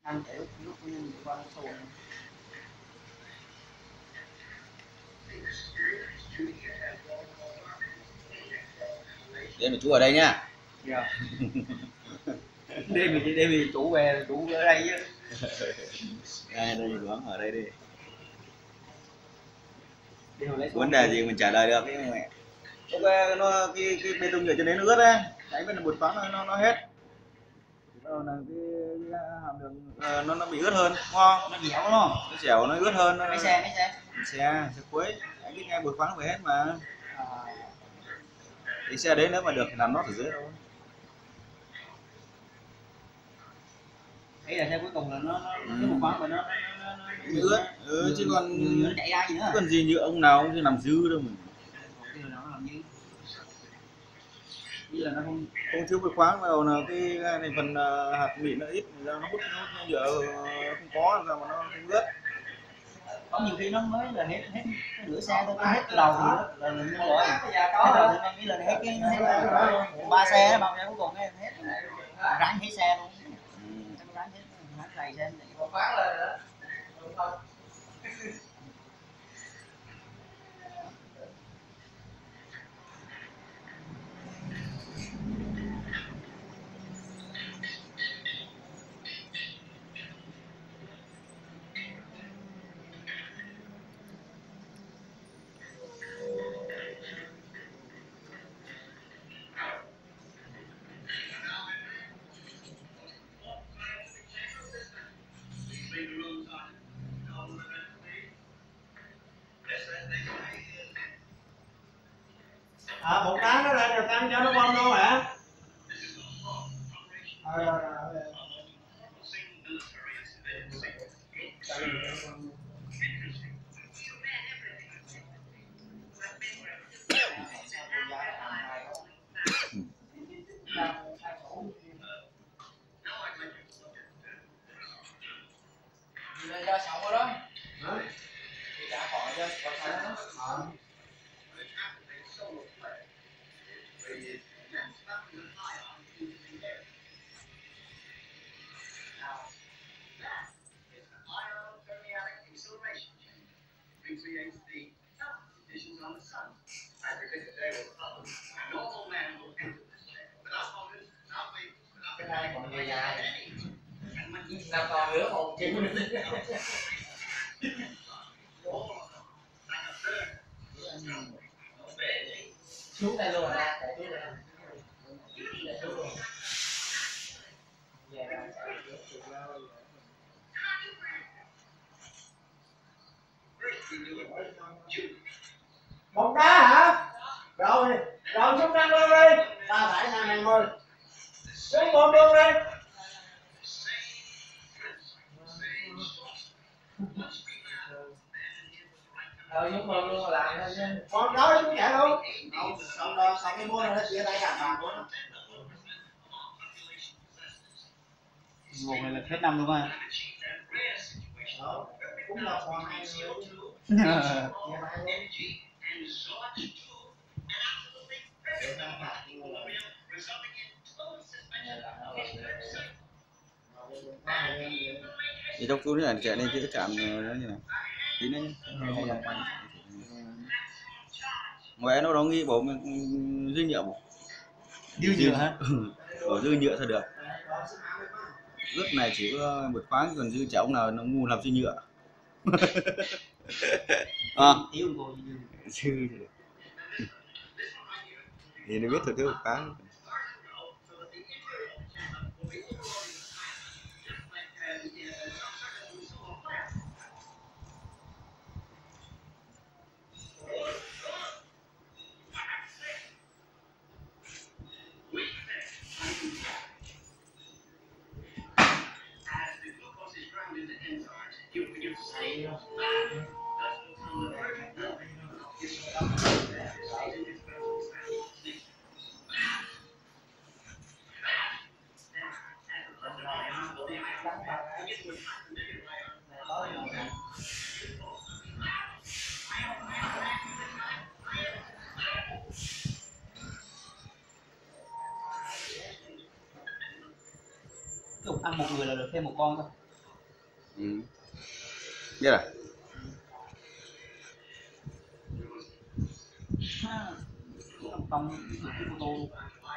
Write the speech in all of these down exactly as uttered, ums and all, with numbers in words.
ăn để lúc lúc nhưng qua sồn. Đêm thì chú ở đây nhá. Dạ. Đêm thì đêm thì chủ về chủ ở đây chứ. Đây đây đoán ở đây đi. Vấn đề gì mình trả lời được cái mẹ. Ok, nó cái cái bê tông nhựa cho đến nó ướt đấy. Đấy bên là bột khoáng nó nó hết. Đó là cái, cái hàm đường uh, nó nó bị ướt hơn, đúng không? Nó dẻo đúng không? Nó dẻo nó ướt hơn. Mấy xe mấy xe? Xe xe cuối. Anh biết ngay bột khoáng nó phải hết mà. À. Cái xe đấy nếu mà được thì làm nó ở dưới thôi. Ý là xe cuối cùng là nó nó ừ. Cái bột khoáng mà nó nó nó, nó ướt, ừ, chứ còn nó chảy ra gì nữa. Chứ còn gì như ông nào cũng làm dư đâu mình. Cái là nó làm dư. Ý là nó không không thiếu bột khoáng vào là cái thành phần uh, hạt mịn nó ít, nó hút nó nhựa không có ra mà nó không ướt. Có nhiều khi nó mới là hết hết nửa xe thôi, hết từ đầu thì là là như rồi. Hết rồi thì em nghĩ là hết cái hết ba xe đó, bao nhiêu cuối cùng cái hết ráng hết xe luôn. Ráng hết ráng đầy xe này. Khoáng lên rồi đó. À, một cái nó lên rồi tăng cho nó bom luôn hả? À, rồi, rồi. Do sống ở đó. Hả? Trả khỏi cho còn sống đó. Ờ. Cái này còn dài dài. Nào còn nữa một chữ. Xuống đây luôn ra, tại xuống đây. Xuống luôn. Một đá hả? Rồi, rồi xuống năm luôn đi. Ba phải năm hai mươi. Xuống một luôn đi. Ờ, xuống một luôn làm thôi chứ. Con đó xuống nhẹ luôn. Không, xong đó, xong cái môn nó chia tay cả bàn của nó. Một này là hết năm luôn à? Đó, cũng là còn hai người. Thì trong chú là chạy lên cái chạm nó như này tí nữa nhé. Ngoại nó đó nghi bổ dư nhựa một dư nhựa hả? Bổ dư nhựa sao được, ướt này chỉ có một khoáng, còn dư chả ông nào nó ngu làm dư nhựa. À, dư thì nó biết thôi thiếu một khoáng. Ăn một người là được thêm một con thôi. Ừ. Biết à? Không công được cái photo luôn.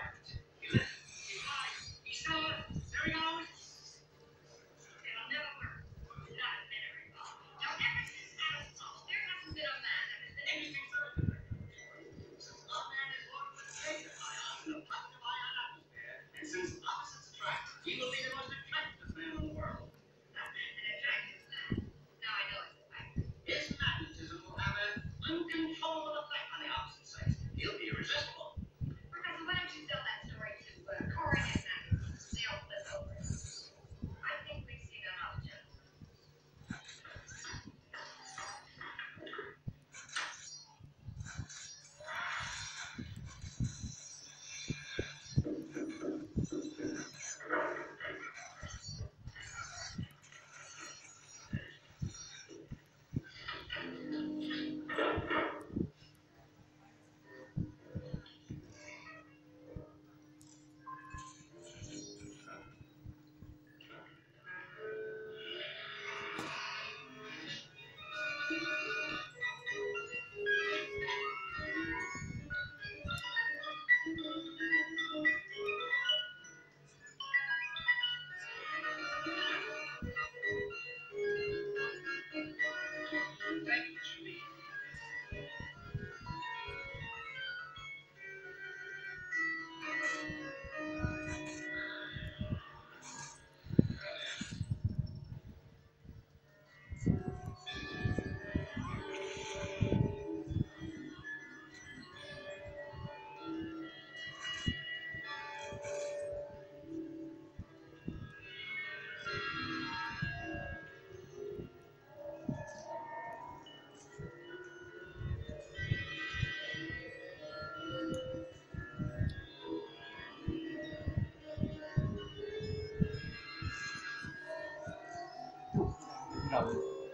Rồi.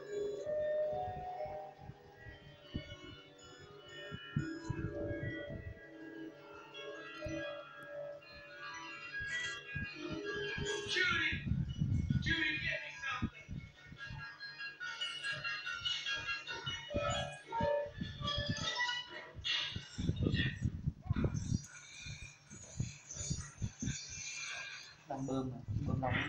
Đang bơm nè, bơm nóng.